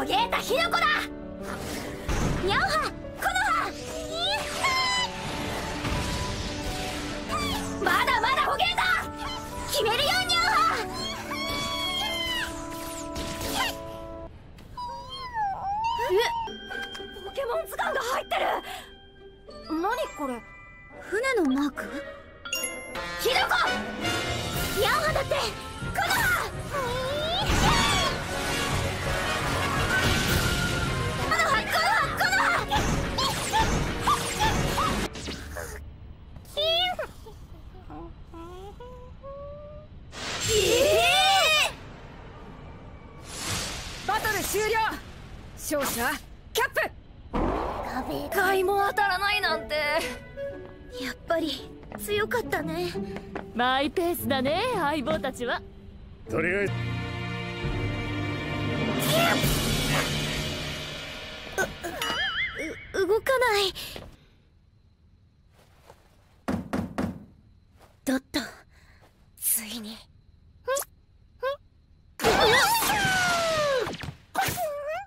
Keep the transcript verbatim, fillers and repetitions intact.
ホゲータヒロコだ。ニャオハコノハ。まだまだホゲータ決めるよニャオハ。え、ポケモン図鑑が入ってる。何これ、船のマーク。ヒロコニャオハだってコノハ。 バトル終了。勝者キャップ。 一回も当たらないなんて。やっぱり強かったね。 マイペースだね相棒たちは。 とりあえずう動かない。ドットついに。